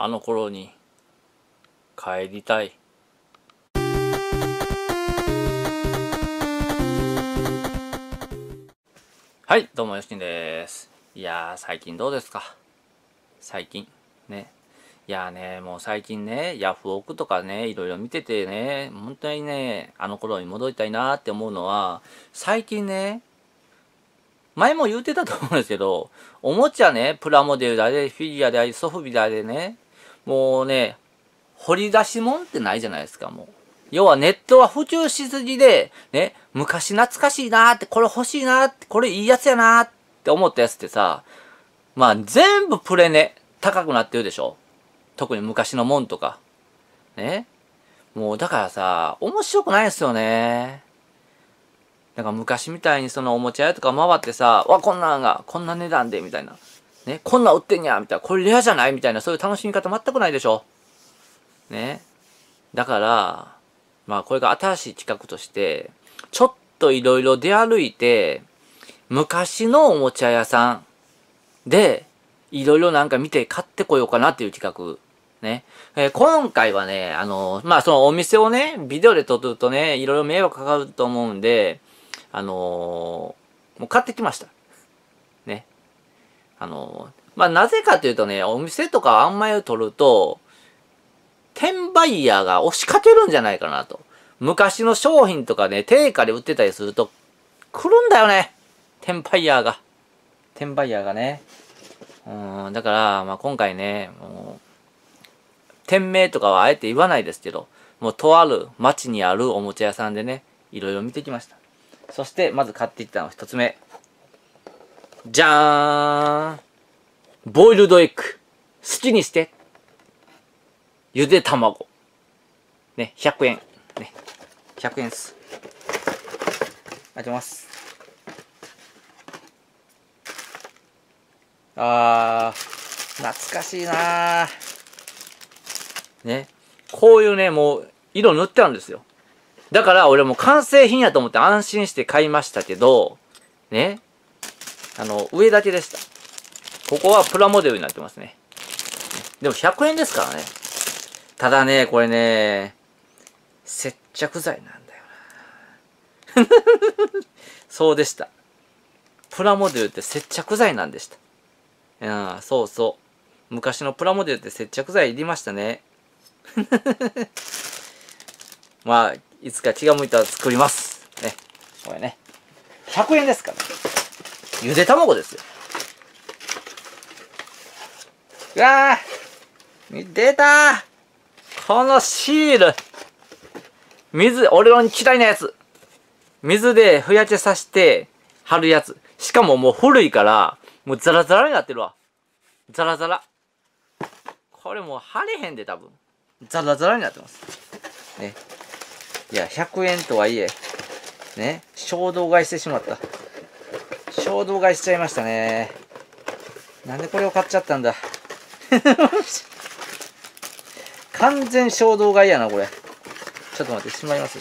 あの頃に帰りたい。はい、どうもよしきんです。いやー、最近どうですか？最近ね。いやーね、もう最近ね、ヤフオクとかね、いろいろ見ててね、本当にね、あの頃に戻りたいなーって思うのは、最近ね、前も言うてたと思うんですけど、おもちゃね、プラモデルであれ、フィギュアであり、ソフビであれね、もうね、掘り出し物ってないじゃないですか、もう。要はネットは普及しすぎで、ね、昔懐かしいなーって、これ欲しいなーって、これいいやつやなーって思ったやつってさ、まあ全部プレネ、高くなってるでしょ？特に昔のもんとか。ね。もうだからさ、面白くないですよね。なんか昔みたいにそのおもちゃ屋とか回ってさ、わ、こんなんが、こんな値段で、みたいな。ね、こんなん売ってんや、みたいな。これレアじゃないみたいな、そういう楽しみ方全くないでしょ。ね。だから、まあこれが新しい企画として、ちょっといろいろ出歩いて、昔のおもちゃ屋さんで、いろいろなんか見て買ってこようかなっていう企画。ね。今回はね、まあそのお店をね、ビデオで撮るとね、いろいろ迷惑かかると思うんで、もう買ってきました。ね。まあなぜかというとね、お店とかあんまり撮ると、転売ヤーが押しかけるんじゃないかなと。昔の商品とかね、定価で売ってたりすると、来るんだよね。転売ヤーが。転売ヤーがね。だから、まあ、今回ね、もう、店名とかはあえて言わないですけど、もうとある町にあるおもちゃ屋さんでね、いろいろ見てきました。そして、まず買ってきたの一つ目。じゃーん！ボイルドエッグ。好きにして。ゆで卵。ね、100円。ね、100円っす。開けます。懐かしいなー。ね。こういうね、もう、色塗ってあるんですよ。だから俺も完成品やと思って安心して買いましたけど、ね。上だけでした。ここはプラモデルになってますね。でも100円ですからね。ただね、これね、接着剤なんだよな。そうでした。プラモデルって接着剤なんでした。そうそう。昔のプラモデルって接着剤いりましたね。まあ、いつか気が向いたら作ります。ね。これね。100円ですから。ゆで卵ですよ。うわー！出たー！このシール！俺の嫌いなやつ。水でふやけさせて貼るやつ。しかももう古いから、もうザラザラになってるわ。ザラザラ。これもう貼れへんで多分。ザラザラになってます。ね。いや、100円とはいえ、ね、衝動買いしてしまった。衝動買いしちゃいましたね。なんでこれを買っちゃったんだ。完全衝動買いやな、これ。ちょっと待って、しまいます。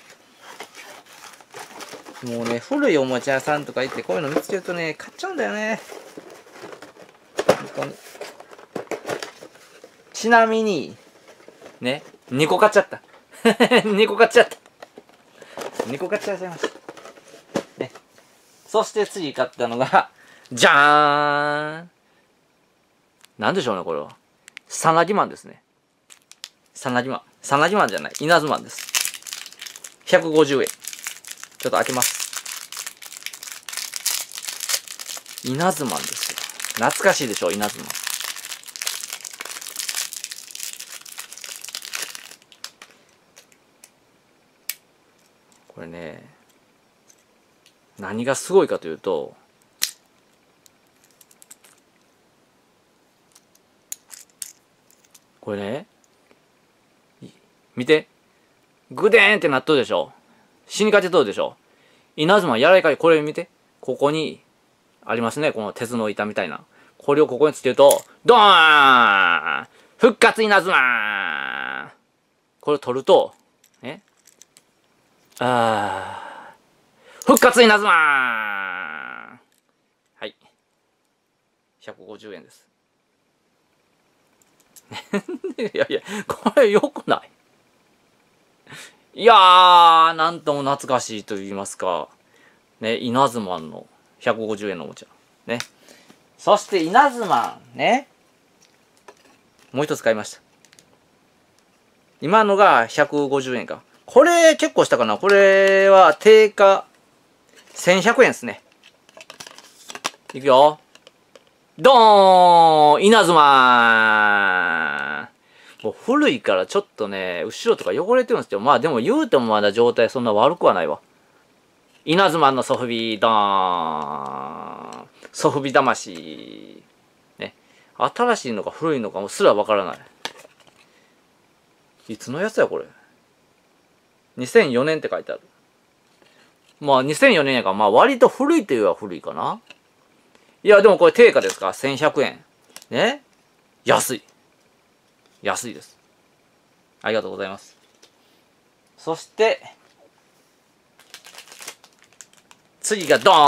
もうね、古いおもちゃ屋さんとか行って、こういうの見つけるとね、買っちゃうんだよね。ちなみに、ね、2個買っちゃった。2個買っちゃった。2個買っちゃいました。ね。そして次買ったのが、じゃーん！なんでしょうね、これは。さなぎマンですね。さなぎマンじゃない。稲妻です。150円。ちょっと開けます。稲妻ですよ。懐かしいでしょ、稲妻。これね、何がすごいかというと、これね、見て。グデーンってなっとるでしょ。死にかけとるでしょ。稲妻柔らかい。これ見て。ここに、ありますね。この鉄の板みたいな。これをここにつけると、ドーン！復活稲妻！これを取ると、ね。復活稲妻！はい。150円です。 いやいや、これ良くない？いやー、なんとも懐かしいと言いますか。ね、稲妻の150円のおもちゃ。ね。そして稲妻、ね。もう一つ買いました。今のが150円か。これ結構したかな。これは定価1100円ですね。いくよ。ドーン稲妻もう古いからちょっとね、後ろとか汚れてるんですけど、まあでも言うてもまだ状態そんな悪くはないわ。稲妻のソフビドーンソフビ魂。ね。新しいのか古いのかもすらわからない。いつのやつやこれ。2004年って書いてある。まあ2004年やから、まあ割と古いというは古いかな。いやでもこれ定価ですか ?1100 円。ね。安い。安いです。ありがとうございます。そして、次がドーン。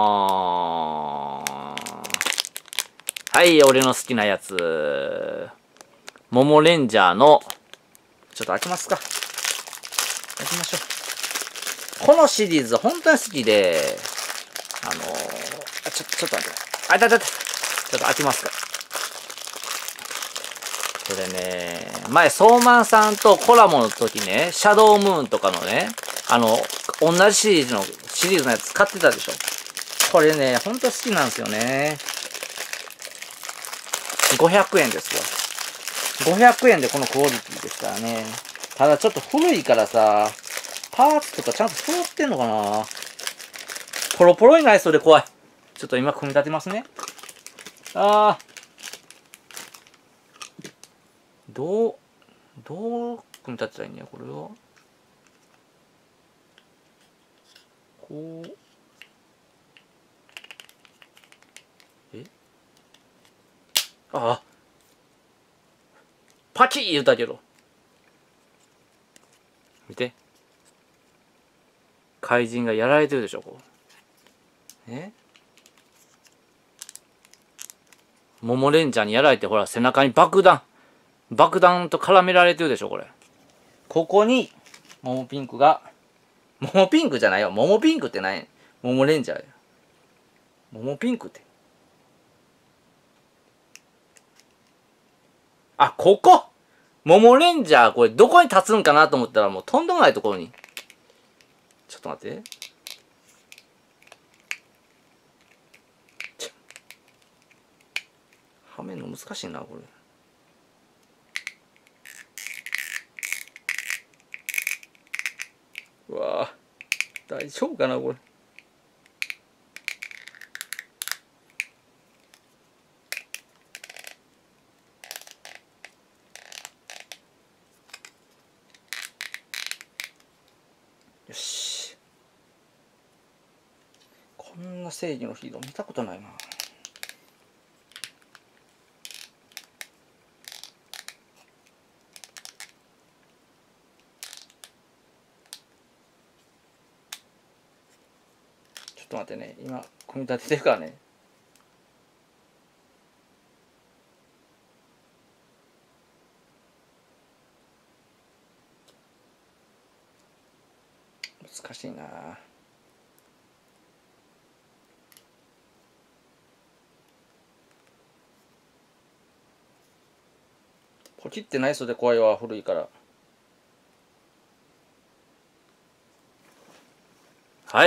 はい、俺の好きなやつ。モモレンジャーの、ちょっと開けますか。開けましょう。このシリーズ本当に好きで、ちょっと待って。あ、ちょっと開けますか。これね、前、ソーマンさんとコラボの時ね、シャドウムーンとかのね、同じシリーズのやつ買ってたでしょ。これね、ほんと好きなんですよね。500円ですよ。500円でこのクオリティですからね。ただちょっと古いからさ、パーツとかちゃんと揃ってんのかな。ポロポロになりそうで怖い。ちょっと今組み立てますね。どう組み立てたらいいんや、これは。こう。パキー言うたけど。見て。怪人がやられてるでしょ、こう。モモレンジャーにやられて、ほら、背中に爆弾と絡められてるでしょ、これ。ここに、モモピンクじゃないよ。モモピンクって何や。モモレンジャーや。モモピンクって。あ、ここモモレンジャー、これどこに立つんかなと思ったら、もうとんでもないところに。ちょっと待って。はめるの難しいな、これ。うわぁ、大丈夫かな、これ。よし。こんな正義のヒーロー見たことないな。ちょっと待ってね、今組み立ててるからね。難しいな。ポキってない袖怖いわ、古いから。はい。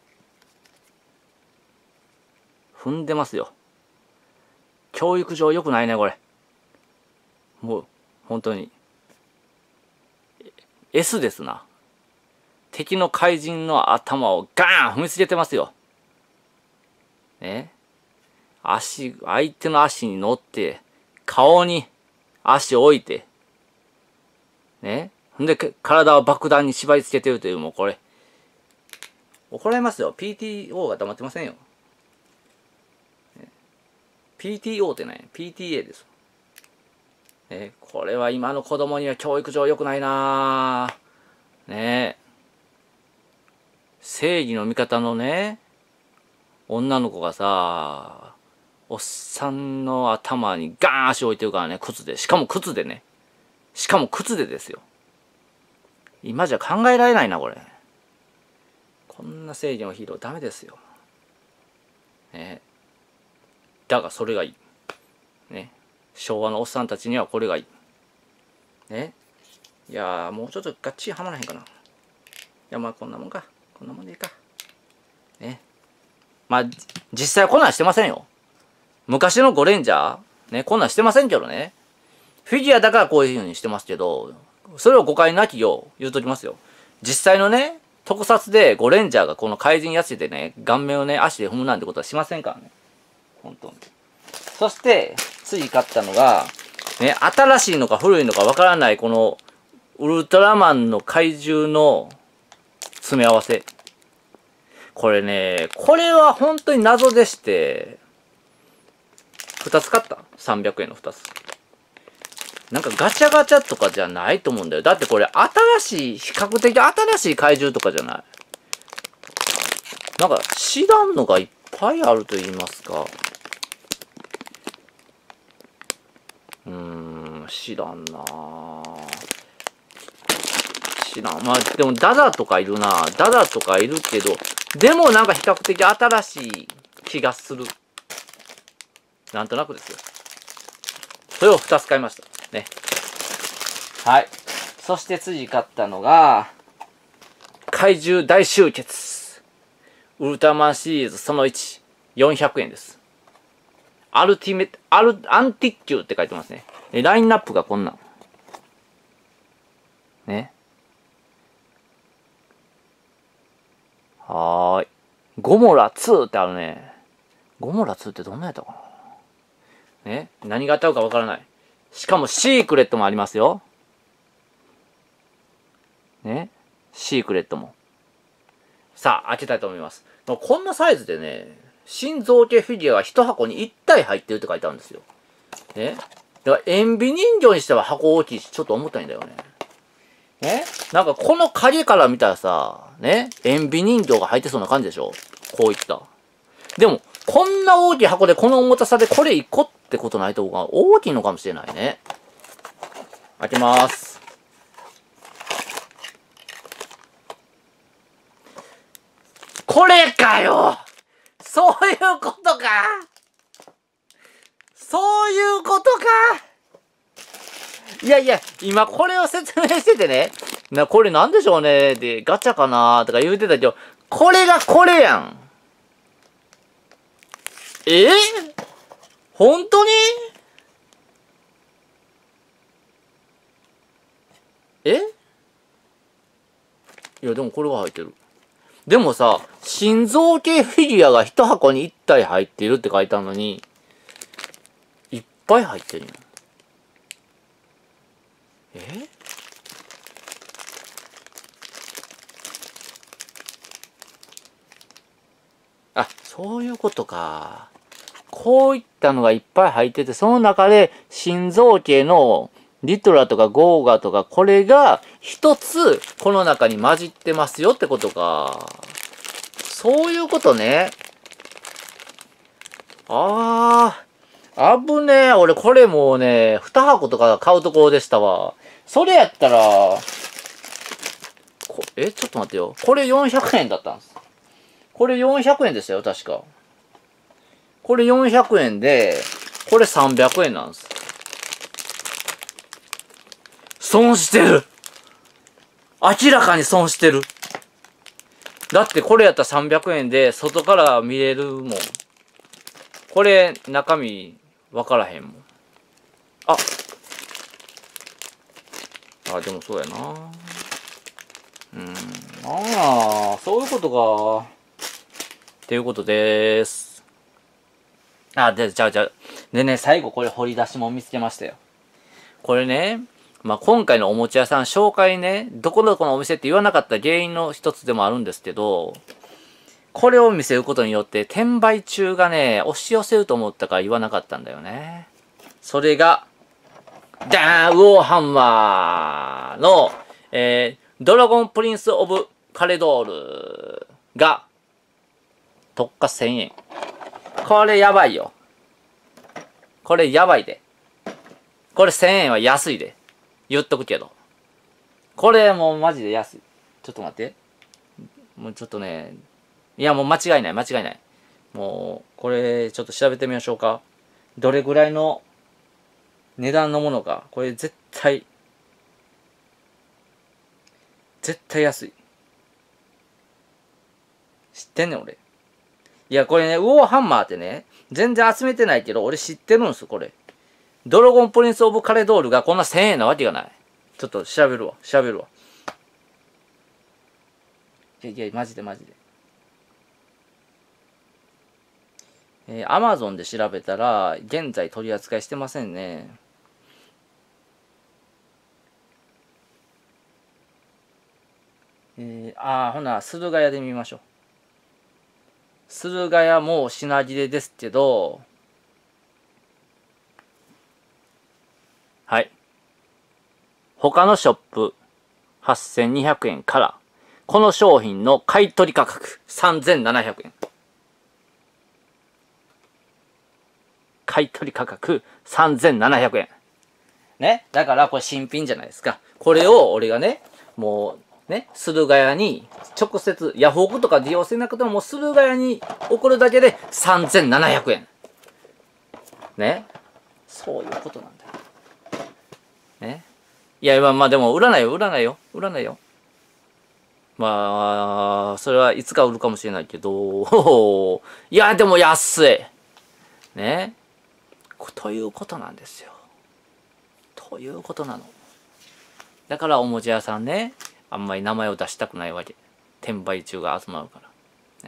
踏んでますよ。教育上良くないね、これ。もう、本当に。S ですな。敵の怪人の頭をガーン踏みつけてますよ。ね。相手の足に乗って、顔に足を置いて、ね。ほんで、体を爆弾に縛り付けてるという、もうこれ。怒られますよ。PTO が黙ってませんよ。PTO ってね、PTA です。これは今の子供には教育上良くないなぁ。ねえ。正義の味方のね、女の子がさ、 おっさんの頭にガーン足置いてるからね、靴で。しかも靴でね。しかも靴でですよ。今じゃ考えられないな、これ。こんな正義のヒーローダメですよ。ね。だがそれがいい。ね。昭和のおっさんたちにはこれがいい。ね。いやー、もうちょっとがっちりはまらへんかな。いや、まあこんなもんか。こんなもんでいいか。ね。まあ、実際こんなんしてませんよ。昔のゴレンジャーね、こんなんしてませんけどね。フィギュアだからこういう風にしてますけど、それを誤解なきよう言うときますよ。実際のね、特撮でゴレンジャーがこの怪人やつでね、顔面をね、足で踏むなんてことはしませんからね。本当に。そして、次買ったのが、ね、新しいのか古いのかわからないこの、ウルトラマンの怪獣の詰め合わせ。これね、これは本当に謎でして、2つ買った ?300 円の2つ。なんかガチャガチャとかじゃないと思うんだよ。だってこれ新しい、比較的新しい怪獣とかじゃない。なんか知らんのがいっぱいあると言いますか。知らんなぁ。知らん。まあでもダダとかいるな。ダダとかいるけど、でもなんか比較的新しい気がする。なんとなくですよ。それを2つ買いました。ね。はい。そして次買ったのが、怪獣大集結。ウルトラマンシリーズその1、400円です。アンティッキューって書いてますね。ラインナップがこんなん。ね。はーい。ゴモラ2ってあるね。ゴモラ2ってどんなやったかな。ね。何があったのかわからない。しかもシークレットもありますよ。ね。シークレットも。さあ、開けたいと思います。こんなサイズでね、心臓系フィギュアが1箱に1体入ってるって書いてあるんですよ。ね。だから塩ビ人形にしては箱大きいし、ちょっと重たいんだよね。ね。なんかこの影から見たらさ、ね。塩ビ人形が入ってそうな感じでしょ。こういった。でも、こんな大きい箱でこの重たさでこれ1個ってことないとこが大きいのかもしれないね。開けます。これかよ！そういうことか！そういうことか！いやいや、今これを説明しててね、これなんでしょうね、で、ガチャかなーとか言うてたけど、これがこれやん。本当に？いや、でもこれは入ってる。でもさ、心臓系フィギュアが1箱に1体入っているって書いてあるのに、いっぱい入ってるよ。あ、そういうことか。こういったのがいっぱい入ってて、その中で心臓系のリトラとかゴーガとか、これが一つこの中に混じってますよってことか。そういうことね。危ねえ。俺これもうね、2箱とか買うところでしたわ。それやったら、ちょっと待ってよ。これ400円だったんです。これ400円でしたよ、確か。これ400円で、これ300円なんです。損してる！明らかに損してる。だってこれやったら300円で外から見れるもん。これ中身わからへんもん。でもそうやな。そういうことか。っていうことでーす。でね、最後これ掘り出しも見つけましたよ。これね、今回のおもちゃ屋さん紹介ね、どこどこのお店って言わなかった原因の一つでもあるんですけど、これを見せることによって転売中がね、押し寄せると思ったから言わなかったんだよね。それが、ウォーハンマーの、ドラゴンプリンスオブカレドールが、特価1000円。これやばいよ。 これやばいで。これ1000円は安いで。言っとくけど。これもうマジで安い。ちょっと待って。もうちょっとね。いやもう間違いない、間違いない。もう、これちょっと調べてみましょうか。どれぐらいの値段のものか。これ絶対安い。知ってんねん俺。いやこれね、ウォーハンマーってね、全然集めてないけど、俺知ってるんすこれ。ドラゴンプリンスオブカレドールがこんな1000円なわけがない。ちょっと調べるわ。いや、マジで。アマゾンで調べたら、現在取り扱いしてませんね。ほな、駿河屋で見ましょう。駿河屋も品切れですけど、はい。他のショップ8200円から、この商品の買取価格3700円。買取価格3700円。ね。だからこれ新品じゃないですか。これを俺がね、もうね、駿河屋に直接、ヤフオクとか利用せなくてももう駿河屋に送るだけで3700円。ね。そういうことなんだよ。ね。いや、まあでも売らないよ。まあ、それはいつか売るかもしれないけど、いや、でも安い。ね。ということなんですよ。ということなの。だからおもちゃ屋さんね、あんまり名前を出したくないわけ。転売中が集まるから。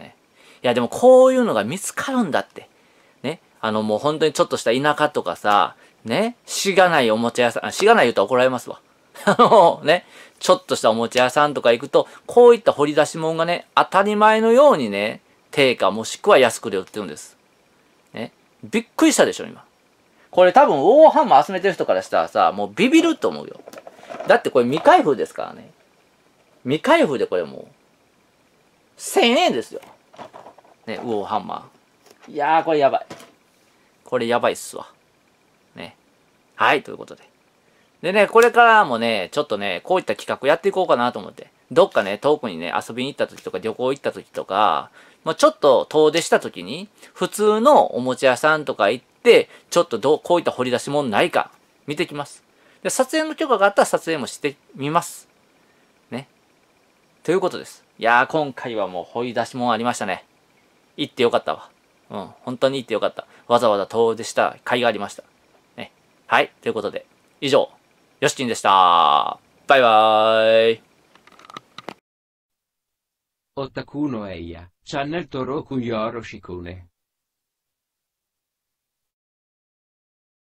ね。いやでもこういうのが見つかるんだって。ね。もう本当にちょっとした田舎とかさ、ね。しがないおもちゃ屋さん、しがない言うと怒られますわ。ね。ちょっとしたおもちゃ屋さんとか行くと、こういった掘り出し物がね、当たり前のようにね、定価もしくは安くで売ってるんです。ね。びっくりしたでしょ、今。これ多分、ウォーハンマー集めてる人からしたらさ、もうビビると思うよ。だってこれ未開封ですからね。未開封でこれもう、1000円ですよ。ね、ウォーハンマー。いやー、これやばい。これやばいっすわ。ね。はい、ということで。でね、これからもね、ちょっとね、こういった企画やっていこうかなと思って。どっかね、遠くにね、遊びに行った時とか旅行行った時とか、まあ、ちょっと遠出した時に、普通のおもちゃ屋さんとか行って、ちょっとこういった掘り出し物ないか、見てきます。で、撮影の許可があったら撮影もしてみます。ね。ということです。いやー、今回はもう掘り出し物ありましたね。行ってよかったわ。うん、本当に行ってよかった。わざわざ遠出した甲斐がありました。ね。はい、ということで、以上、よしきんでした。バイバーイ。 Otakuno Eia, Channel Toroku Yoro Shikune.